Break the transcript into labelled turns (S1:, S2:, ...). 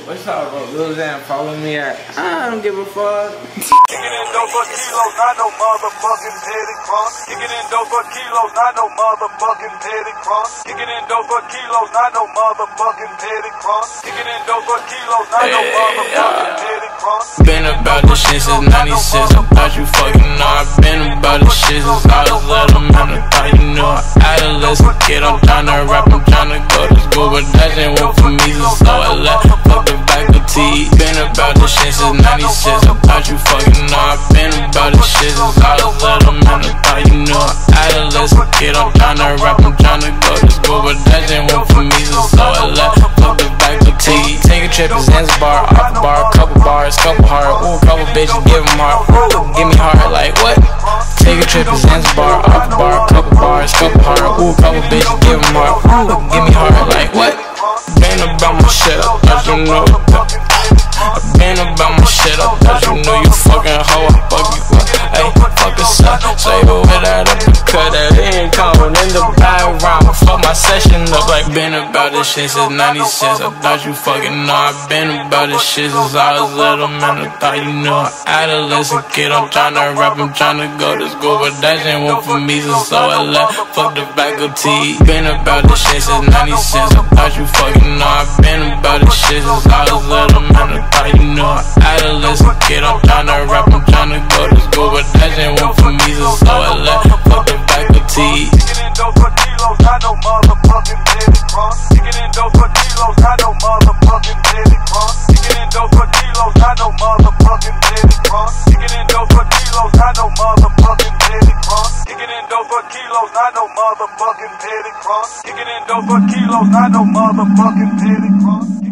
S1: What's up, bro? Lil Xan, follow me at. I don't give a fuck.
S2: Kicking in dope for kilos, not no motherfucking petty crunk. Kicking in dope for kilos, not no motherfucking petty crunk. Kicking in dope for kilos, not no motherfucking petty crunk. Kicking in dope for kilos, not no motherfucking petty crunk.
S3: Been about this shit since 96. I thought you fucking know. I've been about this shit since I was little man. I thought you knew. Adolescent kid, I'm tryna rap, I'm tryna go to school, but that shit went for me, so I left. Fuck the faculty. Been about this shit since 96. I thought you fucking know. I've been about this shit since I was little man. I thought you knew. Adolescent kid, I'm tryna rap, I'm tryna go to school, but that shit went for me, so I left. Fuck the faculty. Take a trip to Zanzibar, off a bar, couple bars, couple hard. Ooh, couple bitches, give them hard. Ooh, give me hard, like what? Take a trip to Zanzibar, off a bar, couple bars, couple hard. Ooh, couple bitches, give them hard. Ooh, give me hard, like what? Been about my shit, I thought you knew. I've been about my shit, I thought you knew. You fucking hoe, I fuck you up. Ayy, fuck us up, say it with that uppercut. That ain't coming in the background. Fuck my session up like. Been about this shit since 96. I thought you fucking know. I've been about this shit since I was little man. I thought you knew. Adolescent kid, I'm tryna rap, I'm tryna go to school, but that shit went for me, so I left. Fuck the faculty. Been about this shit since 96. I thought you fucking know. I've been about this shit since I was little man. I thought you knew. Adolescent kid, I'm tryna rap, I'm tryna go to school, but that shit went for me, so I left. Fuck the faculty.
S2: Kicking in dope for kilos, not no motherfucking petty crunk. Kicking in dope for kilos, not no motherfucking petty crunk. Kicking in dope for kilos, not no motherfucking petty crunk. Kicking in dope for kilos, not no motherfucking petty crunk. Kicking in dope for kilos, not no motherfucking petty crunk. Kicking in dope for kilos, not no motherfucking petty crunk.